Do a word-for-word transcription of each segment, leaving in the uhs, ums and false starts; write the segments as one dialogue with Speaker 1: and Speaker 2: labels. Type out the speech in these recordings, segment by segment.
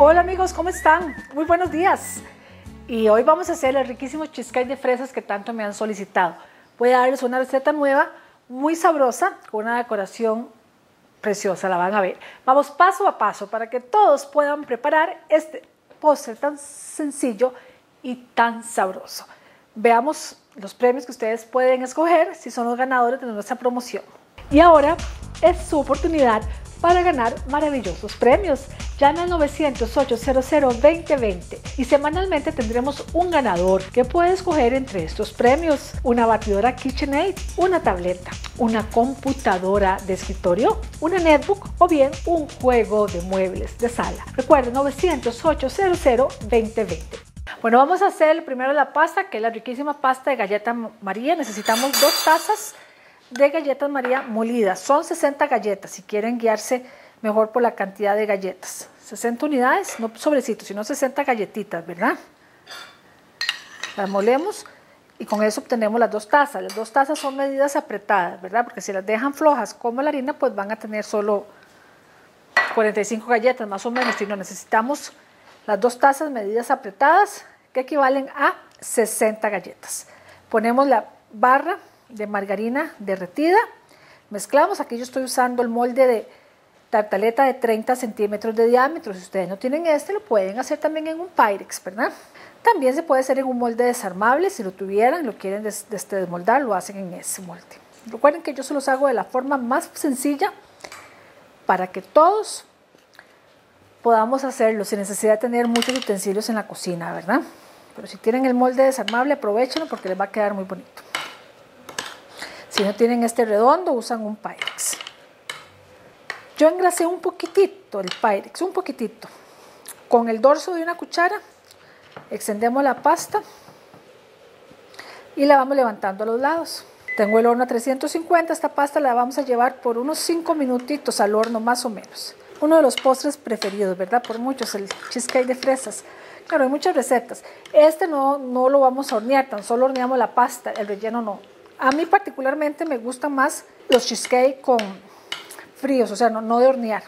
Speaker 1: Hola amigos, ¿cómo están? Muy buenos días. Y hoy vamos a hacer el riquísimo cheesecake de fresas que tanto me han solicitado. Voy a darles una receta nueva, muy sabrosa, con una decoración preciosa, la van a ver. Vamos paso a paso para que todos puedan preparar este postre tan sencillo y tan sabroso. Veamos los premios que ustedes pueden escoger si son los ganadores de nuestra promoción. Y ahora es su oportunidad para ganar maravillosos premios. Llame al nueve cero cero, ocho cero cero, dos cero dos cero y semanalmente tendremos un ganador que puede escoger entre estos premios: una batidora KitchenAid, una tableta, una computadora de escritorio, una netbook o bien un juego de muebles de sala. Recuerden, nueve cero cero, ocho cero cero, dos cero dos cero. Bueno, vamos a hacer primero la pasta, que es la riquísima pasta de galleta María. Necesitamos dos tazas de galletas María molidas. Son sesenta galletas, si quieren guiarse mejor por la cantidad de galletas. sesenta unidades, no sobrecitos, sino sesenta galletitas, ¿verdad? Las molemos y con eso obtenemos las dos tazas. Las dos tazas son medidas apretadas, ¿verdad? Porque si las dejan flojas como la harina, pues van a tener solo cuarenta y cinco galletas, más o menos. Si no, necesitamos las dos tazas medidas apretadas, que equivalen a sesenta galletas. Ponemos la barra de margarina derretida, mezclamos. Aquí yo estoy usando el molde de tartaleta de treinta centímetros de diámetro. Si ustedes no tienen este, lo pueden hacer también en un Pyrex, ¿verdad? También se puede hacer en un molde desarmable. Si lo tuvieran, lo quieren des des desmoldar, lo hacen en ese molde. Recuerden que yo se los hago de la forma más sencilla para que todos podamos hacerlo sin necesidad de tener muchos utensilios en la cocina, ¿verdad? Pero si tienen el molde desarmable, aprovechenlo porque les va a quedar muy bonito. Si no tienen este redondo, usan un Pyrex. Yo engrasé un poquitito el Pyrex, un poquitito. Con el dorso de una cuchara, extendemos la pasta y la vamos levantando a los lados. Tengo el horno a trescientos cincuenta, esta pasta la vamos a llevar por unos cinco minutitos al horno más o menos. Uno de los postres preferidos, ¿verdad? Por muchos, el cheesecake de fresas. Claro, hay muchas recetas. Este no, no lo vamos a hornear, tan solo horneamos la pasta, el relleno no. A mí particularmente me gustan más los cheesecake con fríos, o sea, no, no de hornear.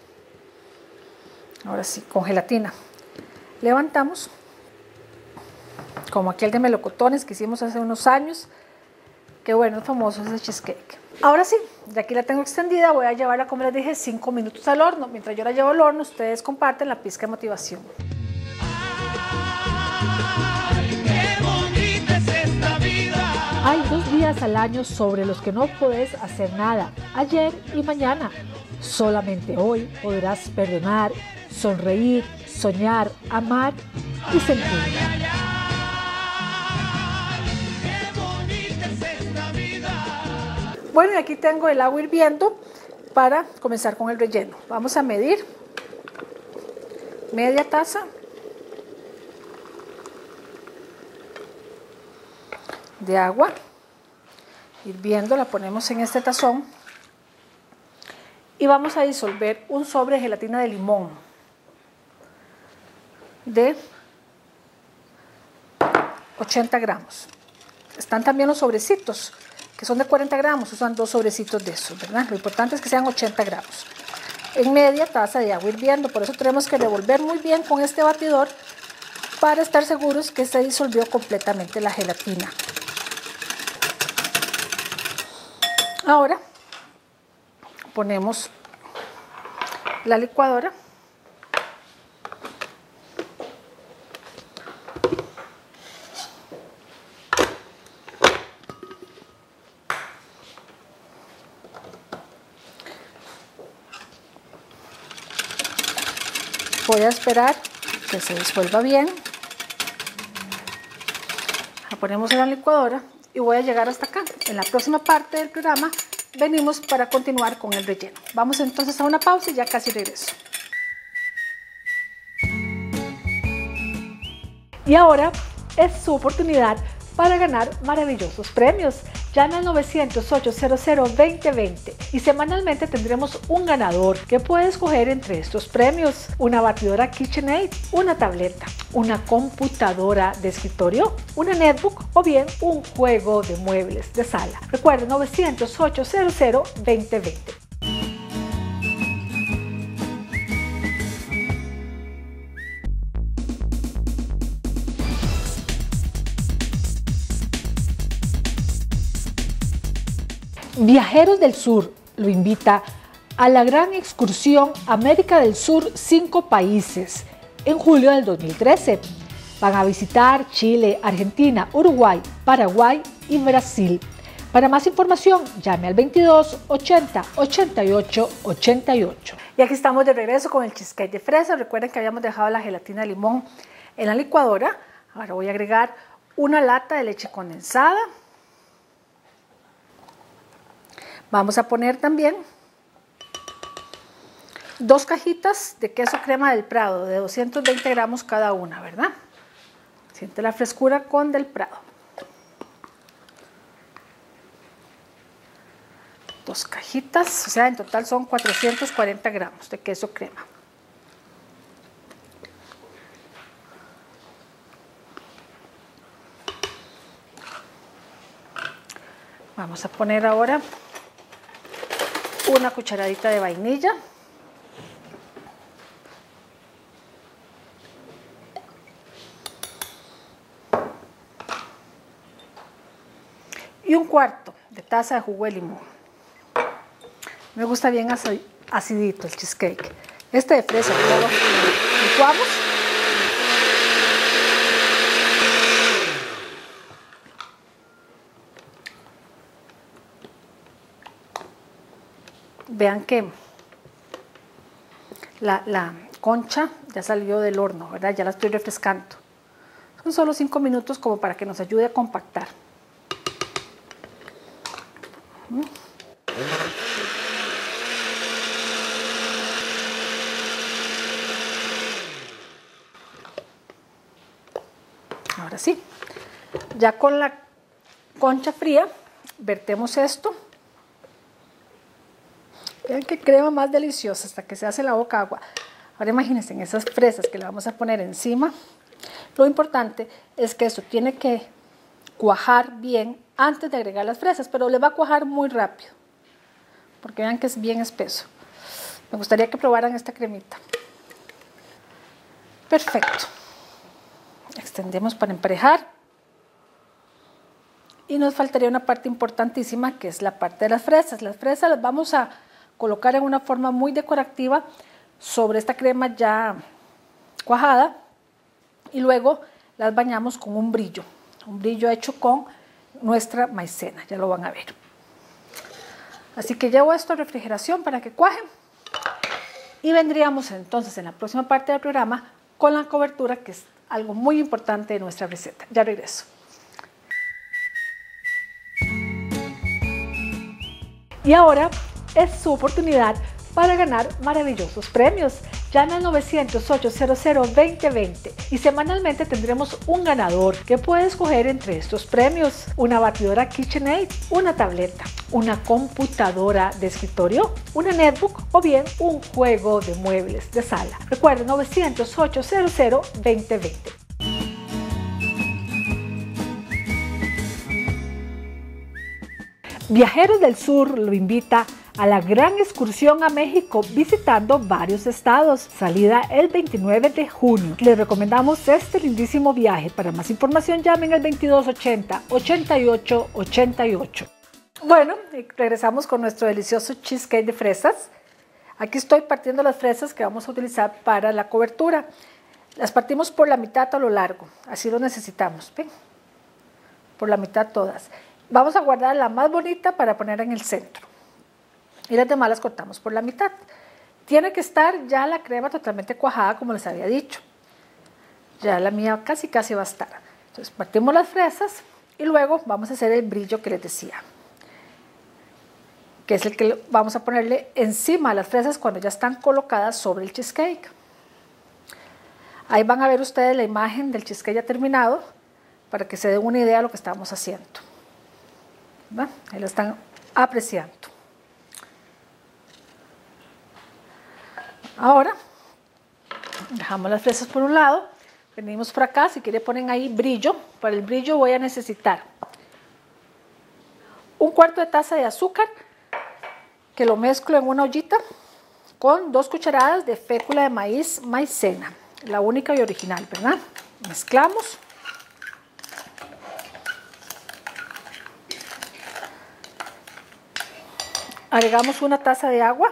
Speaker 1: Ahora sí, con gelatina. Levantamos, como aquel de melocotones que hicimos hace unos años. Qué bueno, es famoso ese cheesecake. Ahora sí, ya aquí la tengo extendida, voy a llevarla, como les dije, cinco minutos al horno. Mientras yo la llevo al horno, ustedes comparten la pizca de motivación. Hay dos días al año sobre los que no puedes hacer nada, ayer y mañana. Solamente hoy podrás perdonar, sonreír, soñar, amar y sentir. Bueno, y aquí tengo el agua hirviendo para comenzar con el relleno. Vamos a medir media taza de agua hirviendo, la ponemos en este tazón y vamos a disolver un sobre de gelatina de limón de ochenta gramos. Están también los sobrecitos que son de cuarenta gramos, usan dos sobrecitos de esos, ¿verdad? Lo importante es que sean ochenta gramos en media taza de agua hirviendo. Por eso tenemos que revolver muy bien con este batidor para estar seguros que se disolvió completamente la gelatina. Ahora ponemos la licuadora voy a esperar que se disuelva bien. La ponemos en la licuadora y voy a llegar hasta acá. En la próxima parte del programa venimos para continuar con el relleno. Vamos entonces a una pausa y ya casi regreso. Y ahora es su oportunidad para ganar maravillosos premios. Llame al nueve cero cero, ocho cero cero, dos cero dos cero y semanalmente tendremos un ganador que puede escoger entre estos premios: una batidora KitchenAid, una tableta, una computadora de escritorio, una netbook o bien un juego de muebles de sala. Recuerden, nueve cero cero, ocho cero cero, dos cero dos cero. Viajeros del Sur lo invita a la gran excursión América del Sur, cinco países, en julio del dos mil trece. Van a visitar Chile, Argentina, Uruguay, Paraguay y Brasil. Para más información, llame al veintidós ochenta ochenta y ocho ochenta y ocho. Y aquí estamos de regreso con el cheesecake de fresa. Recuerden que habíamos dejado la gelatina de limón en la licuadora. Ahora voy a agregar una lata de leche condensada. Vamos a poner también dos cajitas de queso crema del Prado de doscientos veinte gramos cada una, ¿verdad? Siente la frescura con del Prado. Dos cajitas, o sea, en total son cuatrocientos cuarenta gramos de queso crema. Vamos a poner ahora una cucharadita de vainilla. Y un cuarto de taza de jugo de limón. Me gusta bien acidito el cheesecake. Este de fresa, luego licuamos. Vean que la, la concha ya salió del horno, ¿verdad? Ya la estoy refrescando. Son solo cinco minutos como para que nos ayude a compactar. Ahora sí, ya con la concha fría, vertemos esto. Vean qué crema más deliciosa, hasta que se hace la boca agua. Ahora imagínense en esas fresas que le vamos a poner encima. Lo importante es que esto tiene que cuajar bien antes de agregar las fresas, pero le va a cuajar muy rápido, porque vean que es bien espeso. Me gustaría que probaran esta cremita. Perfecto. Extendemos para emparejar. Y nos faltaría una parte importantísima, que es la parte de las fresas. Las fresas las vamos a colocar en una forma muy decorativa sobre esta crema ya cuajada, y luego las bañamos con un brillo, un brillo hecho con nuestra maicena, ya lo van a ver. Así que llevo esto a refrigeración para que cuaje, y vendríamos entonces en la próxima parte del programa con la cobertura, que es algo muy importante de nuestra receta. Ya regreso. Y ahora es su oportunidad para ganar maravillosos premios. Llame al novecientos ochocientos veinte veinte y semanalmente tendremos un ganador que puede escoger entre estos premios: una batidora KitchenAid, una tableta, una computadora de escritorio, una netbook o bien un juego de muebles de sala. Recuerde, novecientos ochocientos veinte veinte. Viajeros del Sur lo invita a la gran excursión a México, visitando varios estados. Salida el veintinueve de junio. Les recomendamos este lindísimo viaje. Para más información llamen al veintidós ochenta ochenta y ocho ochenta y ocho. Bueno, regresamos con nuestro delicioso cheesecake de fresas. Aquí estoy partiendo las fresas que vamos a utilizar para la cobertura. Las partimos por la mitad a lo largo, así lo necesitamos. ¿Ven? Por la mitad todas. Vamos a guardar la más bonita para poner en el centro. Y las demás las cortamos por la mitad. Tiene que estar ya la crema totalmente cuajada, como les había dicho. Ya la mía casi casi va a estar. Entonces partimos las fresas y luego vamos a hacer el brillo que les decía, que es el que vamos a ponerle encima a las fresas cuando ya están colocadas sobre el cheesecake. Ahí van a ver ustedes la imagen del cheesecake ya terminado, para que se den una idea de lo que estamos haciendo. ¿Verdad? Ahí lo están apreciando. Ahora dejamos las fresas por un lado, venimos por acá. Si quieren ponen ahí brillo. Para el brillo voy a necesitar un cuarto de taza de azúcar, que lo mezclo en una ollita con dos cucharadas de fécula de maíz maicena, la única y original, ¿verdad? Mezclamos. Agregamos una taza de agua.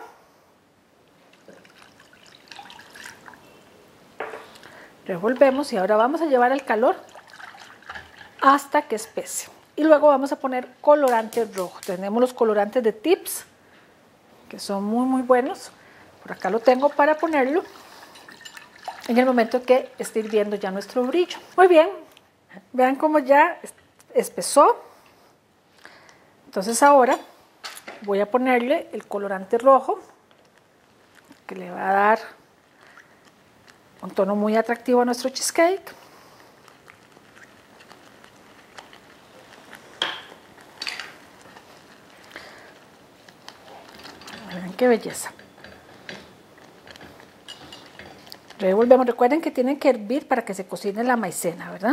Speaker 1: Revolvemos y ahora vamos a llevar el calor hasta que espese. Y luego vamos a poner colorante rojo. Tenemos los colorantes de Tips, que son muy muy buenos. Por acá lo tengo para ponerlo en el momento que esté hirviendo ya nuestro brillo. Muy bien, vean cómo ya espesó. Entonces ahora voy a ponerle el colorante rojo, que le va a dar un tono muy atractivo a nuestro cheesecake. Vean qué belleza. Revolvemos. Recuerden que tienen que hervir para que se cocine la maicena, ¿verdad?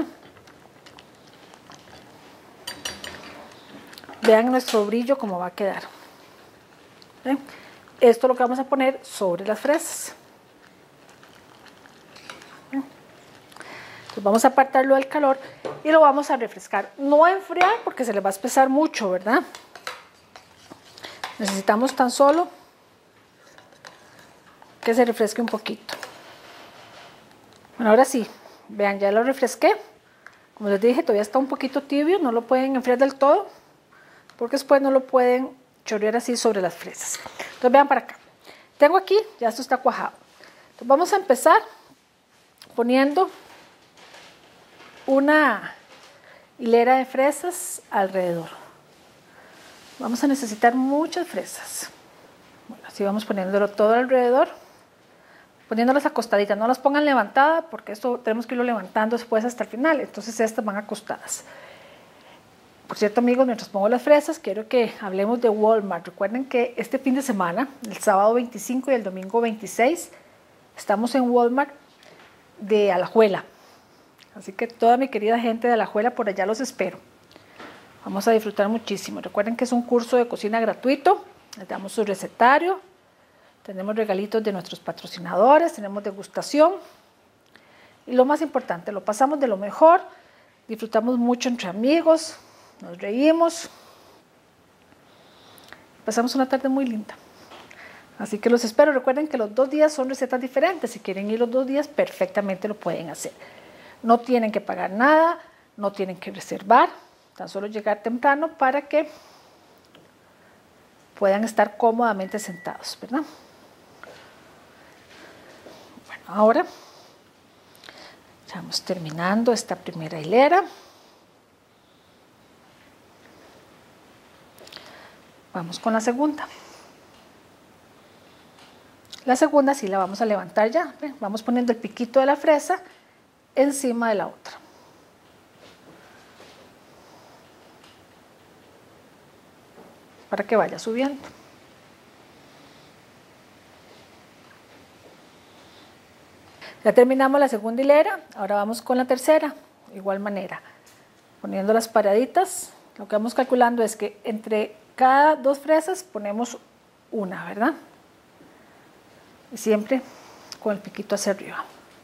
Speaker 1: Vean nuestro brillo cómo va a quedar. ¿Ven? Esto es lo que vamos a poner sobre las fresas. Entonces vamos a apartarlo del calor y lo vamos a refrescar. No a enfriar porque se le va a espesar mucho, ¿verdad? Necesitamos tan solo que se refresque un poquito. Bueno, ahora sí, vean, ya lo refresqué. Como les dije, todavía está un poquito tibio, no lo pueden enfriar del todo, porque después no lo pueden chorrear así sobre las fresas. Entonces vean para acá. Tengo aquí, ya esto está cuajado. Entonces vamos a empezar poniendo una hilera de fresas alrededor. Vamos a necesitar muchas fresas. Bueno, así vamos poniéndolo todo alrededor, poniéndolas acostaditas. No las pongan levantadas porque esto tenemos que irlo levantando después hasta el final. Entonces estas van acostadas. Por cierto, amigos, mientras pongo las fresas, quiero que hablemos de Walmart. Recuerden que este fin de semana, el sábado veinticinco y el domingo veintiséis, estamos en Walmart de Alajuela. Así que toda mi querida gente de Alajuela, por allá los espero. Vamos a disfrutar muchísimo. Recuerden que es un curso de cocina gratuito. Les damos su recetario. Tenemos regalitos de nuestros patrocinadores. Tenemos degustación. Y lo más importante, lo pasamos de lo mejor. Disfrutamos mucho entre amigos. Nos reímos. Pasamos una tarde muy linda. Así que los espero. Recuerden que los dos días son recetas diferentes. Si quieren ir los dos días, perfectamente lo pueden hacer. No tienen que pagar nada. No tienen que reservar. Tan solo llegar temprano para que puedan estar cómodamente sentados, ¿verdad? Bueno, ahora estamos terminando esta primera hilera. Vamos con la segunda. La segunda sí la vamos a levantar ya. ¿Ven? Vamos poniendo el piquito de la fresa encima de la otra. Para que vaya subiendo. Ya terminamos la segunda hilera, ahora vamos con la tercera, de igual manera, poniendo las paraditas. Lo que vamos calculando es que entre cada dos fresas ponemos una, ¿verdad? Y siempre con el piquito hacia arriba.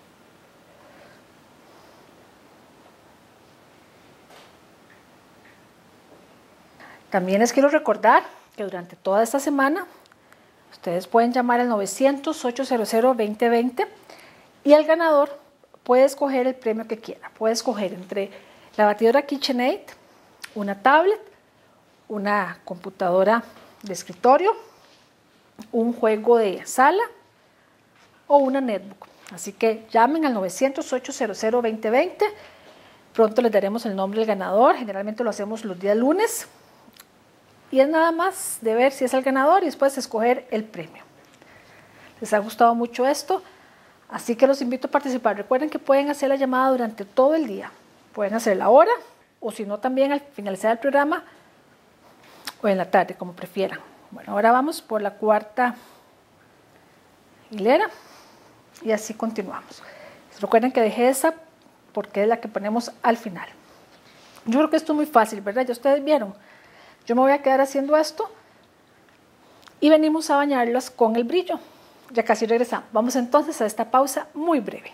Speaker 1: También les quiero recordar que durante toda esta semana ustedes pueden llamar al novecientos, ochocientos, veinte veinte y el ganador puede escoger el premio que quiera. Puede escoger entre la batidora KitchenAid, una tablet, una computadora de escritorio, un juego de sala o una netbook. Así que llamen al novecientos, ochocientos, veinte veinte. Pronto les daremos el nombre del ganador. Generalmente lo hacemos los días lunes. Y es nada más de ver si es el ganador y después escoger el premio. ¿Les ha gustado mucho esto? Así que los invito a participar. Recuerden que pueden hacer la llamada durante todo el día. Pueden hacerla ahora o si no también al finalizar el programa o en la tarde, como prefieran. Bueno, ahora vamos por la cuarta hilera y así continuamos. Recuerden que dejé esa porque es la que ponemos al final. Yo creo que esto es muy fácil, ¿verdad? Ya ustedes vieron. Yo me voy a quedar haciendo esto y venimos a bañarlas con el brillo. Ya casi regresamos. Vamos entonces a esta pausa muy breve.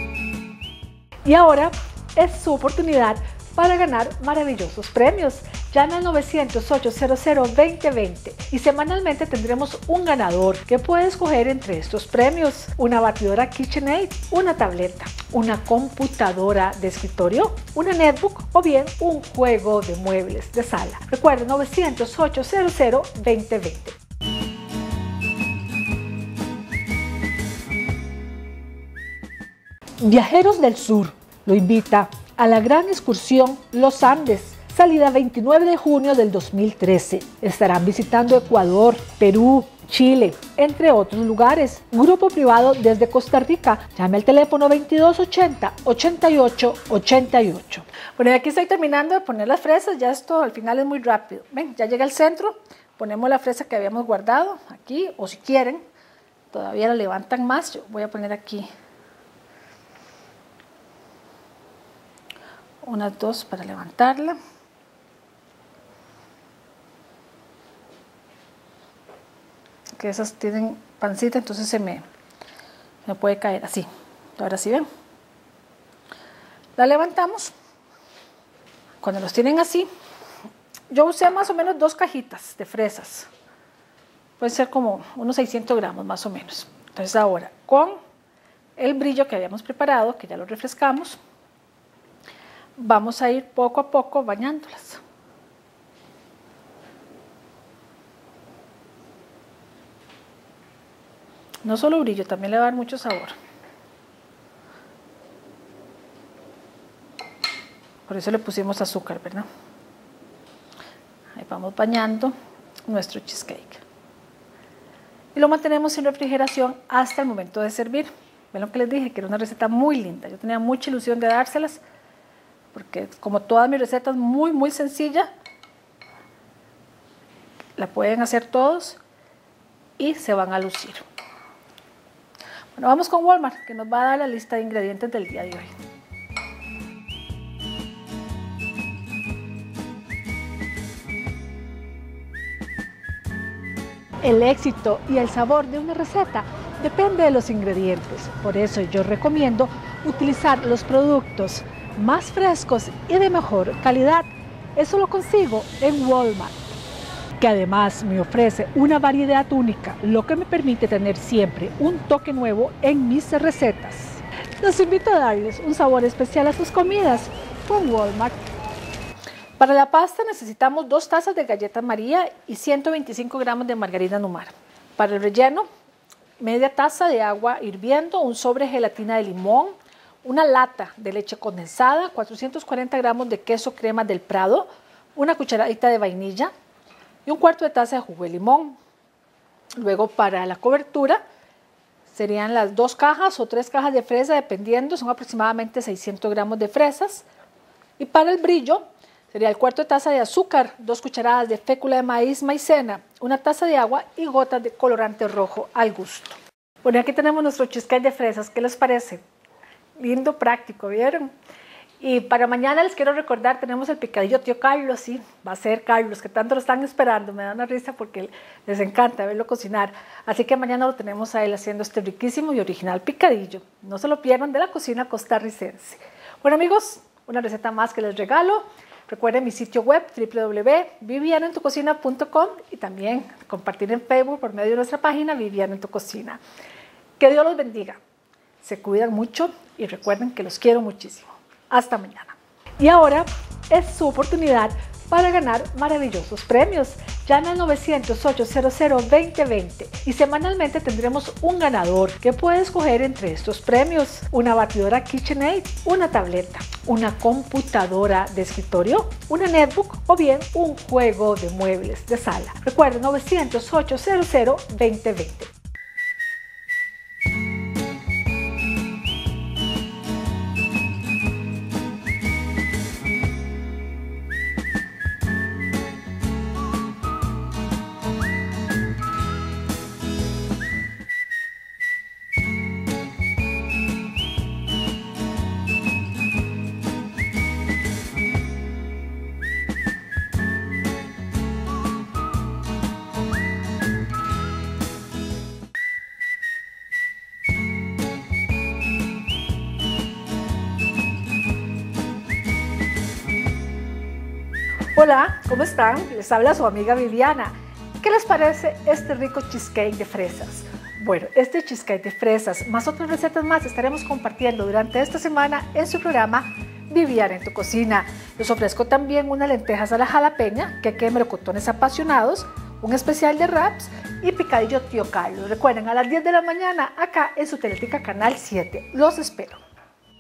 Speaker 1: Y ahora es su oportunidad para ganar maravillosos premios. Llame al novecientos, ochocientos, veinte veinte y semanalmente tendremos un ganador que puede escoger entre estos premios: una batidora KitchenAid, una tableta, una computadora de escritorio, una netbook o bien un juego de muebles de sala. Recuerde, novecientos, ochocientos, veinte veinte. Viajeros del Sur lo invita a la gran excursión Los Andes, salida veintinueve de junio del dos mil trece. Estarán visitando Ecuador, Perú, Chile, entre otros lugares. Grupo privado desde Costa Rica. Llame al teléfono veintidós ochenta, ochenta y ocho, ochenta y ocho. Bueno, y aquí estoy terminando de poner las fresas. Ya esto al final es muy rápido. Ven, ya llega al centro. Ponemos la fresa que habíamos guardado aquí, o si quieren, todavía la levantan más. Yo voy a poner aquí unas dos para levantarla. Que esas tienen pancita, entonces se me, me puede caer así. Ahora sí, ven, la levantamos. Cuando los tienen así, yo usé más o menos dos cajitas de fresas, puede ser como unos seiscientos gramos más o menos. Entonces ahora con el brillo que habíamos preparado, que ya lo refrescamos, vamos a ir poco a poco bañándolas. No solo brillo, también le va a dar mucho sabor. Por eso le pusimos azúcar, ¿verdad? Ahí vamos bañando nuestro cheesecake. Y lo mantenemos en refrigeración hasta el momento de servir. Ven lo que les dije, que era una receta muy linda. Yo tenía mucha ilusión de dárselas, porque como todas mis recetas, muy, muy sencilla. La pueden hacer todos y se van a lucir. Bueno, vamos con Walmart, que nos va a dar la lista de ingredientes del día de hoy. El éxito y el sabor de una receta depende de los ingredientes. Por eso yo recomiendo utilizar los productos más frescos y de mejor calidad. Eso lo consigo en Walmart, que además me ofrece una variedad única, lo que me permite tener siempre un toque nuevo en mis recetas. Los invito a darles un sabor especial a sus comidas con Walmart. Para la pasta necesitamos dos tazas de galleta María y ciento veinticinco gramos de margarina Numar. Para el relleno, media taza de agua hirviendo, un sobre de gelatina de limón, una lata de leche condensada, cuatrocientos cuarenta gramos de queso crema del Prado, una cucharadita de vainilla y un cuarto de taza de jugo de limón. Luego, para la cobertura serían las dos cajas o tres cajas de fresa, dependiendo, son aproximadamente seiscientos gramos de fresas. Y para el brillo sería el cuarto de taza de azúcar, dos cucharadas de fécula de maíz maicena, una taza de agua y gotas de colorante rojo al gusto. Bueno, aquí tenemos nuestro cheesecake de fresas. ¿Qué les parece? Lindo, práctico, ¿vieron? Y para mañana les quiero recordar, tenemos el picadillo tío Carlos, sí, va a ser Carlos, que tanto lo están esperando. Me da una risa porque les encanta verlo cocinar. Así que mañana lo tenemos a él haciendo este riquísimo y original picadillo. No se lo pierdan, de la cocina costarricense. Bueno, amigos, una receta más que les regalo. Recuerden mi sitio web w w w punto viviana en tu cocina punto com y también compartir en Facebook por medio de nuestra página Viviana en tu Cocina. Que Dios los bendiga. Se cuidan mucho y recuerden que los quiero muchísimo. Hasta mañana. Y ahora es su oportunidad para ganar maravillosos premios. Llame al novecientos, ochocientos, veinte veinte y semanalmente tendremos un ganador que puede escoger entre estos premios: una batidora KitchenAid, una tableta, una computadora de escritorio, una netbook o bien un juego de muebles de sala. Recuerden, novecientos, ochocientos, veinte veinte. Hola, ¿cómo están? Les habla su amiga Viviana. ¿Qué les parece este rico cheesecake de fresas? Bueno, este cheesecake de fresas más otras recetas más estaremos compartiendo durante esta semana en su programa Viviana en tu cocina. Les ofrezco también unas lentejas a la jalapeña, queque de melocotones apasionados, un especial de wraps y picadillo tío Carlos. Recuerden, a las diez de la mañana acá en su Teletica Canal siete. Los espero.